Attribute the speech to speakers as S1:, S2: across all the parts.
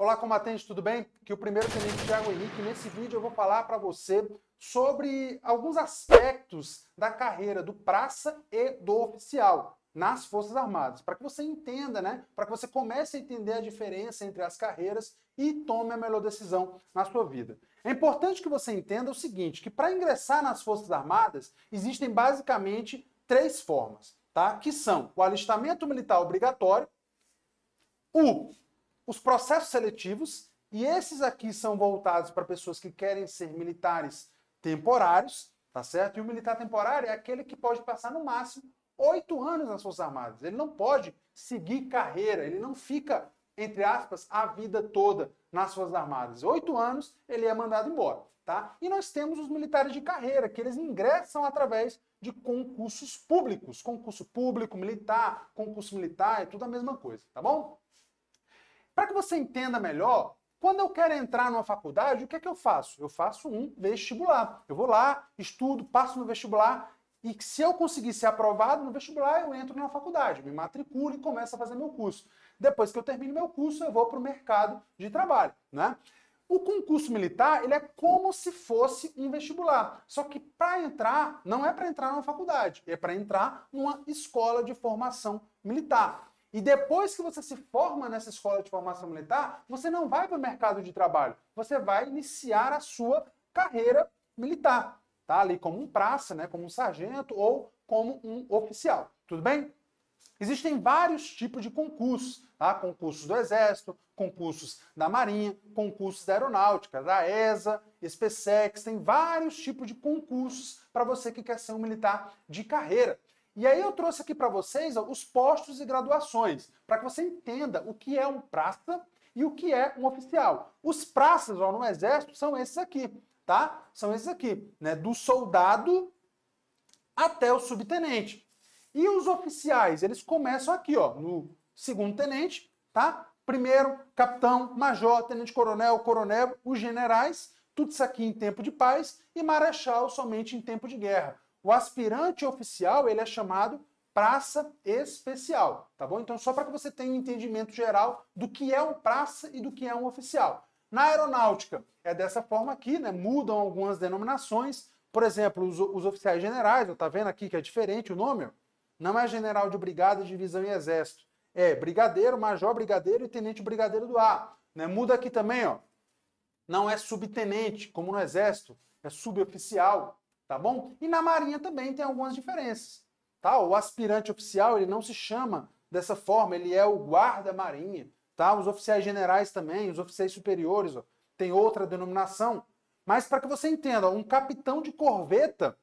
S1: Olá, combatente, tudo bem? Aqui é o primeiro tenente Thiago Henrique. Nesse vídeo eu vou falar para você sobre alguns aspectos da carreira do praça e do oficial nas Forças Armadas, para que você entenda, né? Para que você comece a entender a diferença entre as carreiras e tome a melhor decisão na sua vida. É importante que você entenda o seguinte, que para ingressar nas Forças Armadas existem basicamente três formas, tá? Que são o alistamento militar obrigatório, os processos seletivos, e esses aqui são voltados para pessoas que querem ser militares temporários, tá certo? E o militar temporário é aquele que pode passar no máximo 8 anos nas Forças Armadas. Ele não pode seguir carreira, ele não fica, entre aspas, a vida toda nas Forças Armadas. 8 anos ele é mandado embora, tá? E nós temos os militares de carreira, que eles ingressam através de concursos públicos. Concurso público, militar, concurso militar, é tudo a mesma coisa, tá bom? Para que você entenda melhor, quando eu quero entrar numa faculdade, o que é que eu faço? Eu faço um vestibular. Eu vou lá, estudo, passo no vestibular e se eu conseguir ser aprovado no vestibular, eu entro na faculdade, me matriculo e começo a fazer meu curso. Depois que eu termino meu curso, eu vou para o mercado de trabalho, né? O concurso militar, ele é como se fosse um vestibular. Só que para entrar, não é para entrar numa faculdade, é para entrar numa escola de formação militar. E depois que você se forma nessa escola de formação militar, você não vai para o mercado de trabalho, você vai iniciar a sua carreira militar, tá? Ali como um praça, né? Como um sargento ou como um oficial, tudo bem? Existem vários tipos de concursos, tá? Concursos do Exército, concursos da Marinha, concursos da Aeronáutica, da ESA, SpaceX, tem vários tipos de concursos para você que quer ser um militar de carreira. E aí eu trouxe aqui para vocês os postos e graduações, para que você entenda o que é um praça e o que é um oficial. Os praças, ó, no Exército são esses aqui, tá? São esses aqui, né? Do soldado até o subtenente. E os oficiais, eles começam aqui, ó, no segundo tenente, tá? Primeiro, capitão, major, tenente-coronel, coronel, os generais, tudo isso aqui em tempo de paz, e marechal somente em tempo de guerra. O aspirante oficial, ele é chamado praça especial, tá bom? Então, só para que você tenha um entendimento geral do que é um praça e do que é um oficial. Na aeronáutica, é dessa forma aqui, né? Mudam algumas denominações. Por exemplo, os oficiais generais, ó, tá vendo aqui que é diferente o nome? Ó? Não é general de brigada, divisão e exército. É brigadeiro, major brigadeiro e tenente brigadeiro do ar. Né? Muda aqui também, ó. Não é subtenente, como no exército, é suboficial. Tá bom? E na Marinha também tem algumas diferenças. Tá? O aspirante oficial, ele não se chama dessa forma, ele é o guarda-marinha. Tá? Os oficiais generais também, os oficiais superiores, ó, tem outra denominação. Mas para que você entenda, um capitão de corveta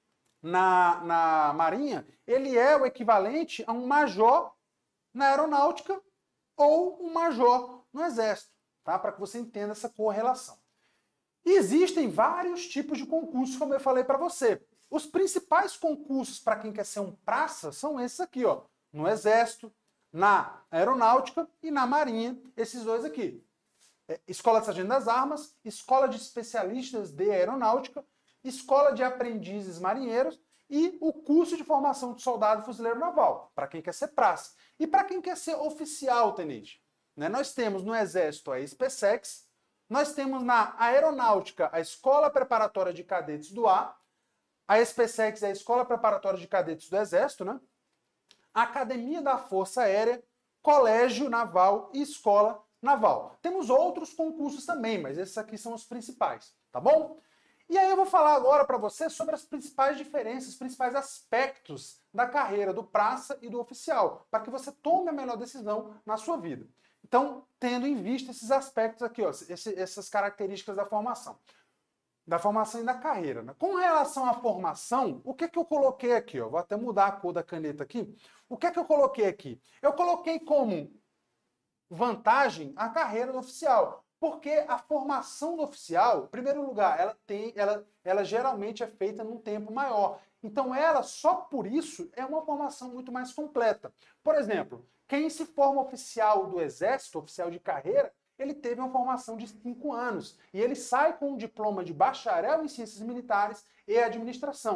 S1: na Marinha, ele é o equivalente a um major na aeronáutica ou um major no Exército. Tá? Para que você entenda essa correlação. E existem vários tipos de concursos, como eu falei para você. Os principais concursos para quem quer ser um praça são esses aqui, ó, no Exército, na Aeronáutica e na Marinha, esses dois aqui. Escola de Sargento das Armas, Escola de Especialistas de Aeronáutica, Escola de Aprendizes Marinheiros e o curso de formação de soldado fuzileiro naval, para quem quer ser praça. E para quem quer ser oficial, tenente, né? Nós temos no Exército a SpaceX, nós temos na Aeronáutica a Escola Preparatória de Cadetes do Ar, a SpaceX é a Escola Preparatória de Cadetes do Exército, né? A Academia da Força Aérea, Colégio Naval e Escola Naval. Temos outros concursos também, mas esses aqui são os principais, tá bom? E aí eu vou falar agora para você sobre as principais diferenças, os principais aspectos da carreira do praça e do oficial, para que você tome a melhor decisão na sua vida. Então, tendo em vista esses aspectos aqui, ó, essas características da formação e da carreira. Né? Com relação à formação, o que eu coloquei aqui? Ó? Vou até mudar a cor da caneta aqui. O que eu coloquei aqui? Eu coloquei como vantagem a carreira do oficial, porque a formação do oficial, em primeiro lugar, ela geralmente é feita num tempo maior. Então, ela, só por isso, é uma formação muito mais completa. Por exemplo, quem se forma oficial do Exército, oficial de carreira, ele teve uma formação de 5 anos. E ele sai com um diploma de bacharel em Ciências Militares e Administração.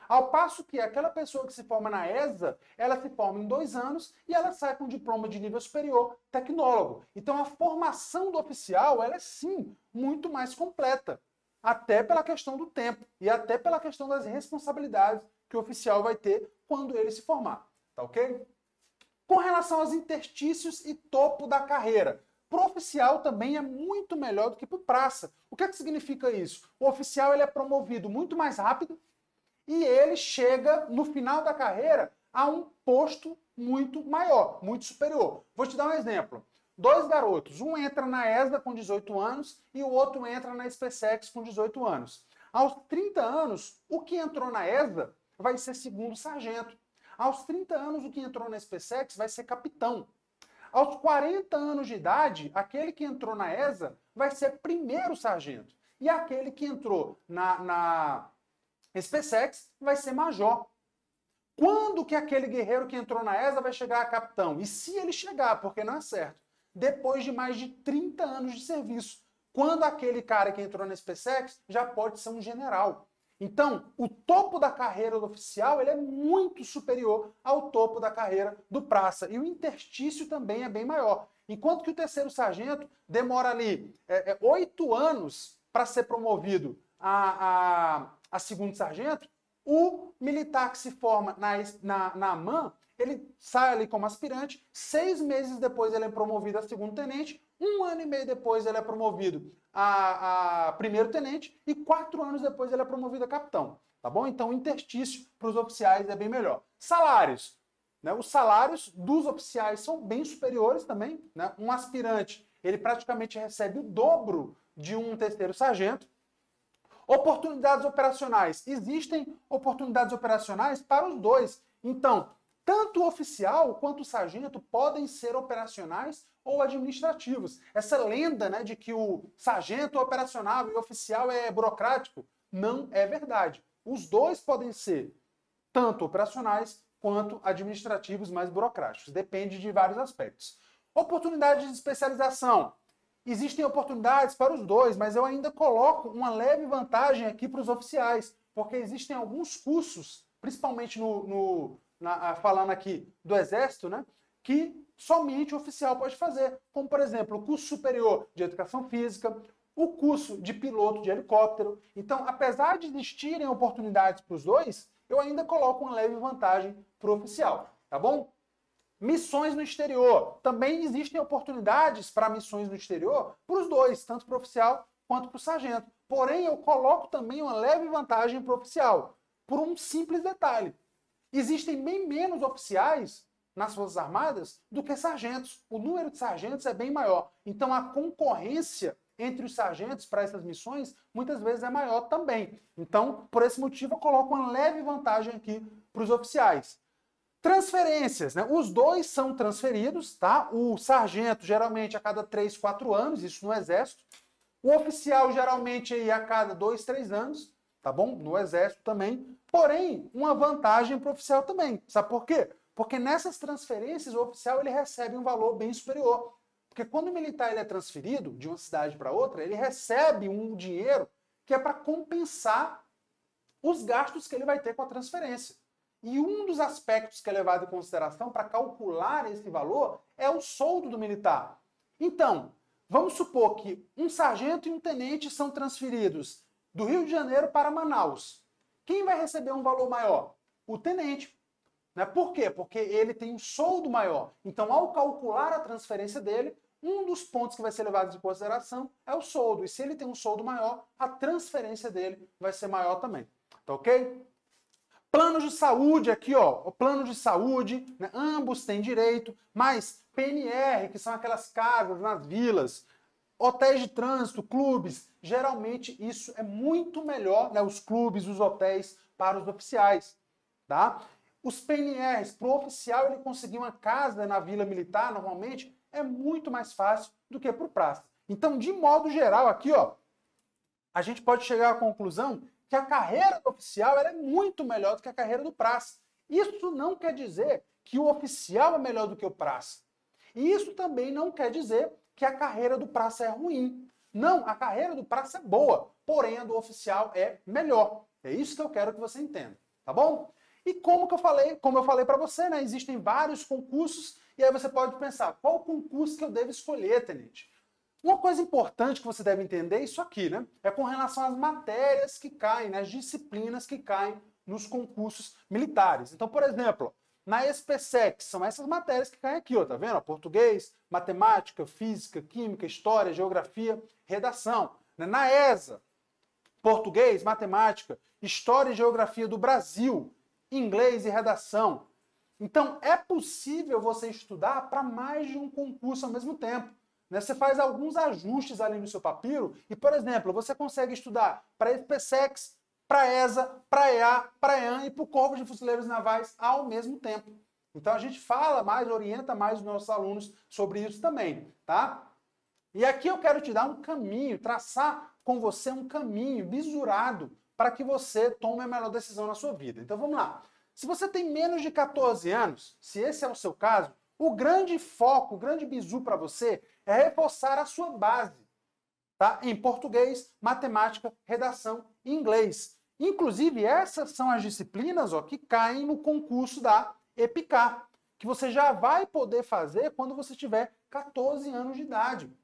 S1: Ao passo que aquela pessoa que se forma na ESA, ela se forma em 2 anos e ela sai com diploma de nível superior, tecnólogo. Então a formação do oficial, ela é sim muito mais completa, até pela questão do tempo e até pela questão das responsabilidades que o oficial vai ter quando ele se formar, tá ok? Com relação aos interstícios e topo da carreira, para o oficial também é muito melhor do que para o praça. O que é que significa isso? O oficial ele é promovido muito mais rápido e ele chega no final da carreira a um posto muito maior, muito superior. Vou te dar um exemplo. 2 garotos, um entra na ESA com 18 anos e o outro entra na SpaceX com 18 anos. Aos 30 anos, o que entrou na ESA vai ser segundo sargento. Aos 30 anos, o que entrou na SpaceX vai ser capitão. Aos 40 anos de idade, aquele que entrou na ESA vai ser primeiro sargento. E aquele que entrou na SpaceX vai ser major. Quando que aquele guerreiro que entrou na ESA vai chegar a capitão? E se ele chegar, porque não é certo, depois de mais de 30 anos de serviço. Quando aquele cara que entrou na SpaceX já pode ser um general. Então, o topo da carreira do oficial ele é muito superior ao topo da carreira do praça. E o interstício também é bem maior. Enquanto que o terceiro sargento demora ali 8 anos para ser promovido a segundo sargento, o militar que se forma na AMAN, ele sai ali como aspirante, 6 meses depois ele é promovido a segundo tenente, 1 ano e meio depois ele é promovido a primeiro tenente e 4 anos depois ele é promovido a capitão, tá bom? Então o interstício para os oficiais é bem melhor. Salários, né? Os salários dos oficiais são bem superiores também, né? Um aspirante, ele praticamente recebe o dobro de um terceiro sargento. Oportunidades operacionais. Existem oportunidades operacionais para os dois. Então, tanto o oficial quanto o sargento podem ser operacionais ou administrativos. Essa lenda, né, de que o sargento é operacional e o oficial é burocrático, não é verdade. Os dois podem ser tanto operacionais quanto administrativos mais burocráticos. Depende de vários aspectos. Oportunidades de especialização. Existem oportunidades para os dois, mas eu ainda coloco uma leve vantagem aqui para os oficiais, porque existem alguns cursos, principalmente falando aqui do Exército, né, que somente o oficial pode fazer, como, por exemplo, o curso superior de Educação Física, o curso de piloto de helicóptero. Então, apesar de existirem oportunidades para os dois, eu ainda coloco uma leve vantagem para o oficial, tá bom? Missões no exterior. Também existem oportunidades para missões no exterior para os dois, tanto para o oficial quanto para o sargento. Porém, eu coloco também uma leve vantagem para o oficial, por um simples detalhe. Existem bem menos oficiais nas Forças Armadas do que sargentos. O número de sargentos é bem maior. Então, a concorrência entre os sargentos para essas missões muitas vezes é maior também. Então, por esse motivo, eu coloco uma leve vantagem aqui para os oficiais. Transferências, né? Os dois são transferidos, tá? O sargento geralmente a cada 3, 4 anos, isso no Exército. O oficial geralmente aí a cada 2, 3 anos, tá bom? No Exército também. Porém, uma vantagem para o oficial também. Sabe por quê? Porque nessas transferências o oficial ele recebe um valor bem superior. Porque quando o militar ele é transferido de uma cidade para outra, ele recebe um dinheiro que é para compensar os gastos que ele vai ter com a transferência. E um dos aspectos que é levado em consideração para calcular esse valor é o soldo do militar. Então, vamos supor que um sargento e um tenente são transferidos do Rio de Janeiro para Manaus. Quem vai receber um valor maior? O tenente. Né? Por quê? Porque ele tem um soldo maior. Então, ao calcular a transferência dele, um dos pontos que vai ser levado em consideração é o soldo. E se ele tem um soldo maior, a transferência dele vai ser maior também. Tá ok? Planos de saúde aqui, ó, o plano de saúde, né, ambos têm direito, mas PNR, que são aquelas casas nas vilas, hotéis de trânsito, clubes, geralmente isso é muito melhor, né, os clubes, os hotéis para os oficiais, tá? Os PNRs, para o oficial ele conseguir uma casa na vila militar, normalmente, é muito mais fácil do que para o praça. Então, de modo geral aqui, ó, a gente pode chegar à conclusão que a carreira do oficial ela é muito melhor do que a carreira do praça. Isso não quer dizer que o oficial é melhor do que o praça. E isso também não quer dizer que a carreira do praça é ruim. Não, a carreira do praça é boa, porém a do oficial é melhor. É isso que eu quero que você entenda. tá bom? E como eu falei para você, né, existem vários concursos, e aí você pode pensar, qual concurso que eu devo escolher, tenente? Uma coisa importante que você deve entender é isso aqui, né? É com relação às matérias que caem, né, as disciplinas que caem nos concursos militares. Então, por exemplo, na SPSEC, são essas matérias que caem aqui, ó, tá vendo? Português, matemática, física, química, história, geografia, redação. Na ESA, português, matemática, história e geografia do Brasil, inglês e redação. Então, é possível você estudar para mais de um concurso ao mesmo tempo. Né? Você faz alguns ajustes ali no seu papiro e, por exemplo, você consegue estudar para SPSEC, para ESA, para EA, para EAN e para o Corpo de Fuzileiros Navais ao mesmo tempo. Então, a gente fala mais, orienta mais os nossos alunos sobre isso também, tá? E aqui eu quero te dar um caminho, traçar com você um caminho bisurado para que você tome a melhor decisão na sua vida. Então vamos lá. Se você tem menos de 14 anos, se esse é o seu caso, o grande foco, o grande bizu para você é reforçar a sua base, tá? Em português, matemática, redação e inglês. Inclusive, essas são as disciplinas, ó, que caem no concurso da EPICAR, que você já vai poder fazer quando você tiver 14 anos de idade.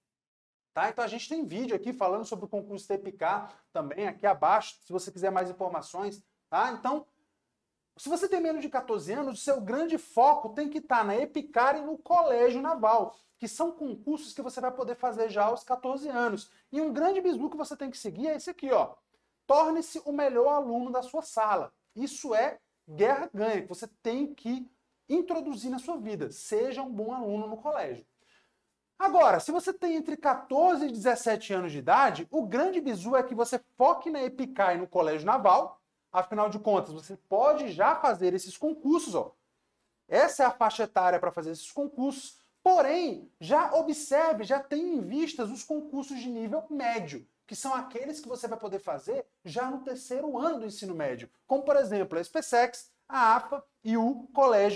S1: Tá? Então a gente tem vídeo aqui falando sobre o concurso da EPICAR também aqui abaixo, se você quiser mais informações. Tá? Então, se você tem menos de 14 anos, o seu grande foco tem que estar na EPICAR e no Colégio Naval, que são concursos que você vai poder fazer já aos 14 anos. E um grande bizu que você tem que seguir é esse aqui, ó. Torne-se o melhor aluno da sua sala. Isso é guerra-ganha, que você tem que introduzir na sua vida. Seja um bom aluno no colégio. Agora, se você tem entre 14 e 17 anos de idade, o grande bizu é que você foque na EPICAR e no Colégio Naval. Afinal de contas, você pode já fazer esses concursos, ó. Essa é a faixa etária para fazer esses concursos. Porém, já observe, já tenha em vistas os concursos de nível médio, que são aqueles que você vai poder fazer já no terceiro ano do ensino médio. Como, por exemplo, a SPSEC, a AFA e o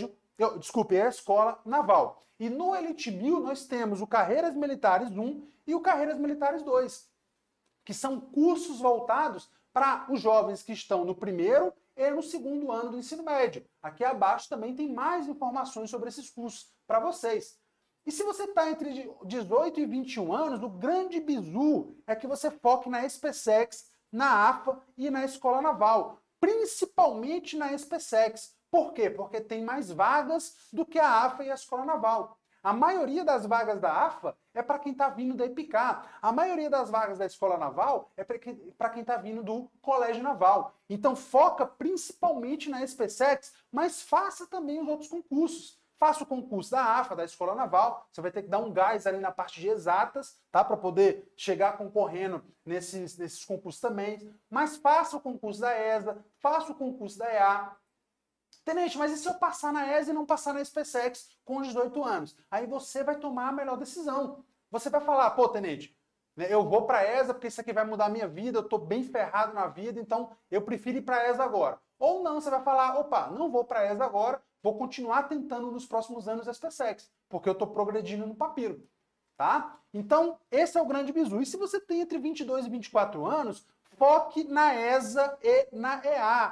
S1: a Escola Naval. E no Elite 1000 nós temos o Carreiras Militares 1 e o Carreiras Militares 2, que são cursos voltados para os jovens que estão no primeiro e no segundo ano do ensino médio. Aqui abaixo também tem mais informações sobre esses cursos para vocês. E se você está entre 18 e 21 anos, o grande bizu é que você foque na SPSEC, na AFA e na Escola Naval, principalmente na SPSEC. Por quê? Porque tem mais vagas do que a AFA e a Escola Naval. A maioria das vagas da AFA é para quem está vindo da EPICAR. A maioria das vagas da Escola Naval é para quem está vindo do Colégio Naval. Então foca principalmente na SPSEC, mas faça também os outros concursos. Faça o concurso da AFA, da Escola Naval, você vai ter que dar um gás ali na parte de exatas, tá? Para poder chegar concorrendo nesses concursos também. Mas faça o concurso da ESA, faça o concurso da EA. Tenente, mas e se eu passar na ESA e não passar na SPSEC com os 18 anos? Aí você vai tomar a melhor decisão. Você vai falar, pô, tenente, eu vou para a ESA porque isso aqui vai mudar a minha vida, eu estou bem ferrado na vida, então eu prefiro ir para a ESA agora. Ou não, você vai falar, opa, não vou para a ESA agora, vou continuar tentando nos próximos anos a SPSEC, porque eu estou progredindo no papiro. Tá? Então, esse é o grande bizu. E se você tem entre 22 e 24 anos, foque na ESA e na EA.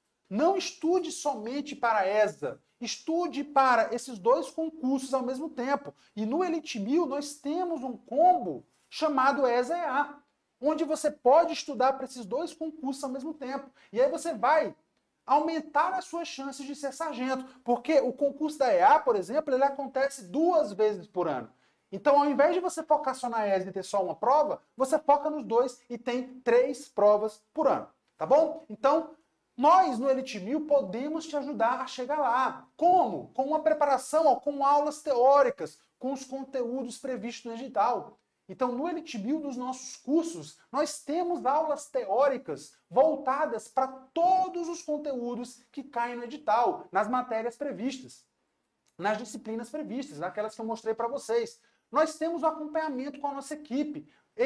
S1: Não estude somente para a ESA, estude para esses dois concursos ao mesmo tempo. E no Elite 1000 nós temos um combo chamado ESA-EA, onde você pode estudar para esses dois concursos ao mesmo tempo. E aí você vai aumentar as suas chances de ser sargento, porque o concurso da EA, por exemplo, ele acontece 2 vezes por ano. Então, ao invés de você focar só na ESA e ter só uma prova, você foca nos dois e tem 3 provas por ano, tá bom? Então, nós, no Elite 1000, podemos te ajudar a chegar lá. Como? Com uma preparação, com aulas teóricas, com os conteúdos previstos no edital. Então, no Elite 1000, nos nossos cursos, nós temos aulas teóricas voltadas para todos os conteúdos que caem no edital, nas matérias previstas, nas disciplinas previstas, naquelas que eu mostrei para vocês. Nós temos o acompanhamento com a nossa equipe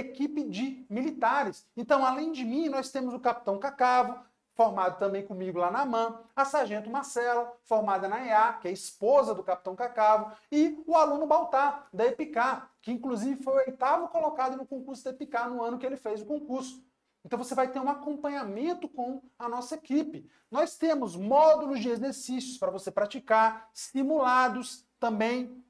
S1: de militares. Então, além de mim, nós temos o Capitão Cacavo, formado também comigo lá na AMAN, a Sargento Marcela, formada na EA, que é esposa do Capitão Cacavo, e o aluno Baltar, da EPICAR, que inclusive foi o 8º colocado no concurso da EPICAR no ano que ele fez o concurso. Então você vai ter um acompanhamento com a nossa equipe. Nós temos módulos de exercícios para você praticar, simulados também,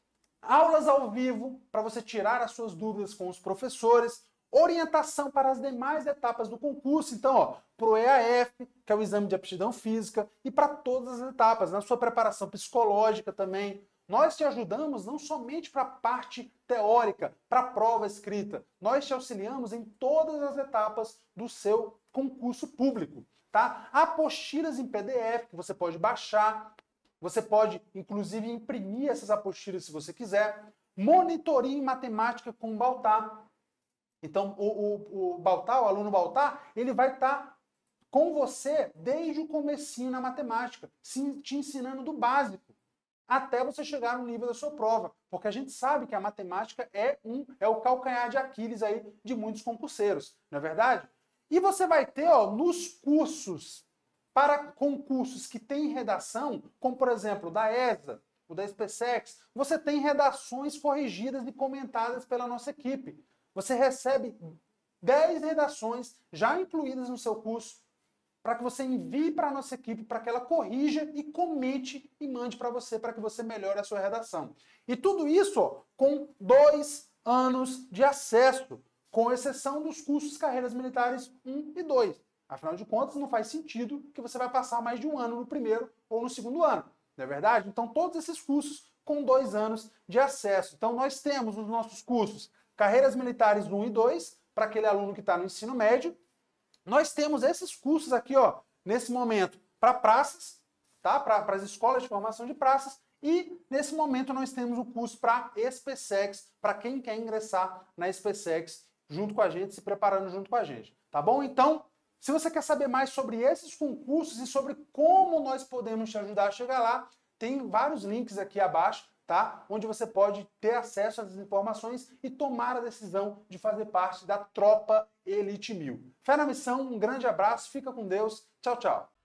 S1: aulas ao vivo para você tirar as suas dúvidas com os professores, orientação para as demais etapas do concurso. Então, para o EAF, que é o Exame de Aptidão Física, e para todas as etapas, na sua preparação psicológica também. Nós te ajudamos não somente para a parte teórica, para a prova escrita. Nós te auxiliamos em todas as etapas do seu concurso público. Tá? Apostilas em PDF que você pode baixar. Você pode, inclusive, imprimir essas apostilas se você quiser. Monitoria em matemática com o Baltar. Então, o Baltar, o aluno Baltar, ele vai estar com você desde o comecinho na matemática, te ensinando do básico, até você chegar no nível da sua prova. Porque a gente sabe que a matemática é o calcanhar de Aquiles aí de muitos concurseiros, não é verdade? E você vai ter, nos cursos, para concursos que têm redação, como por exemplo, o da ESA, o da SpaceX, você tem redações corrigidas e comentadas pela nossa equipe. Você recebe 10 redações já incluídas no seu curso, para que você envie para a nossa equipe, para que ela corrija e comente e mande para você que você melhore a sua redação. E tudo isso com 2 anos de acesso, com exceção dos cursos Carreiras Militares 1 e 2. Afinal de contas, não faz sentido que você vai passar mais de 1 ano no primeiro ou no segundo ano, não é verdade? Então, todos esses cursos com 2 anos de acesso. Então, nós temos os nossos cursos Carreiras Militares 1 e 2, para aquele aluno que está no ensino médio. Nós temos esses cursos aqui, nesse momento, para praças, tá? Para as escolas de formação de praças. E, nesse momento, nós temos o curso para SpaceX, para quem quer ingressar na SpaceX junto com a gente, se preparando junto com a gente. Tá bom? Então, se você quer saber mais sobre esses concursos e sobre como nós podemos te ajudar a chegar lá, tem vários links aqui abaixo, tá? Onde você pode ter acesso às informações e tomar a decisão de fazer parte da Tropa Elite 1000. Fé na missão, um grande abraço, fica com Deus, tchau, tchau.